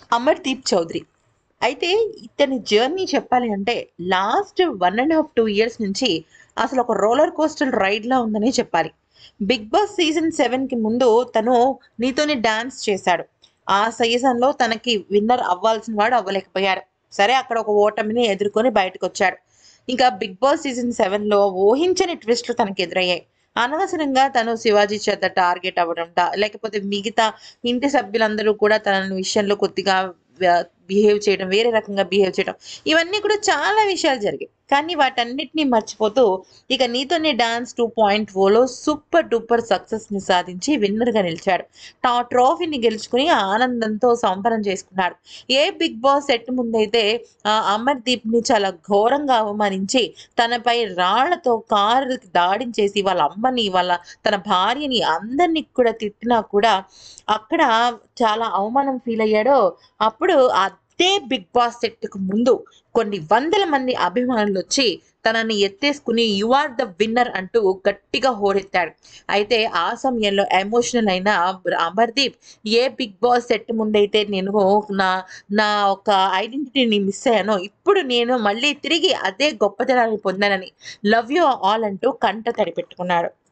అమర్‌దీప్ చౌదరి. అయితే ఇతని జర్నీ చెప్పాలి అంటే లాస్ట్ 1 ½ 2 ఇయర్స్ నుంచి అసలు ఒక రోలర్ కోస్టర్ రైడ్‌లా ఉందనే చెప్పాలి. 'బిగ్ బాస్' సీజన్ 7కి ముందు తను 'నీతోనే డాన్స్' చేశాడు. ఆ సీజన్‌లో తనకి విన్నర్ అవ్వాల్సిన వాడు అవ్వలేకపోయాడు. సరే అక్కడ ఒక ఓటమిని ఎదుర్కొని బయటకొచ్చాడు. ఇంకా 'బిగ్ బాస్' సీజన్ 7లో ఊహించని ట్విస్ట్‌లు తనకెదురయ్యాయి. అనవసరంగా తను శివాజీ చేత టార్గెట్ అవ్వడంట, లేకపోతే మిగతా ఇంటి సభ్యులందరూ కూడా తన విషయంలో కొద్దిగా బిహేవ్ చేయడం, వేరే రకంగా బిహేవ్ చేయడం. ఇవన్నీ కూడా చాలా విషయాలు జరిగాయి. కానీ వాటన్నిటిని మర్చిపోతూ ఇక 'నీతోనే డాన్స్ 2.0లో సూపర్ డూపర్ సక్సెస్‌ని సాధించి విన్నర్‌గా నిలిచాడు. ట్రోఫీని గెలుచుకొని ఆనందంతో సంబరం చేసుకున్నాడు. ఏ 'బిగ్ బాస్' సెట్ ముందైతే అమర్‌దీప్‌ని చాలా ఘోరంగా అవమానించి తనపై రాళ్లతో కారుకి దాడించేసి వాళ్ళ అమ్మని, తన భార్యని అందరిని కూడా తిట్టినా కూడా అక్కడ చాలా అవమానం ఫీల్ అయ్యాడో, అప్పుడు అదే 'బిగ్ బాస్' సెట్‌కి ముందు కొన్ని వందల మంది అభిమానులొచ్చి తనని ఎత్తేసుకొని "యూ ఆర్ ద విన్నర్" అంటూ గట్టిగా హోరెత్తాడు. అయితే ఆ సమయంలో ఎమోషనల్ అయిన అమర్‌దీప్ ఏ 'బిగ్ బాస్' సెట్ ముందైతే నేను నా నా ఒక ఐడెంటిటీని మిస్ అయ్యానో, ఇప్పుడు నేను మళ్ళీ తిరిగి అదే గొప్పతనాన్ని పొందానని 'లవ్ యూ ఆల్' అంటూ కంట తడి పెట్టుకున్నాడు.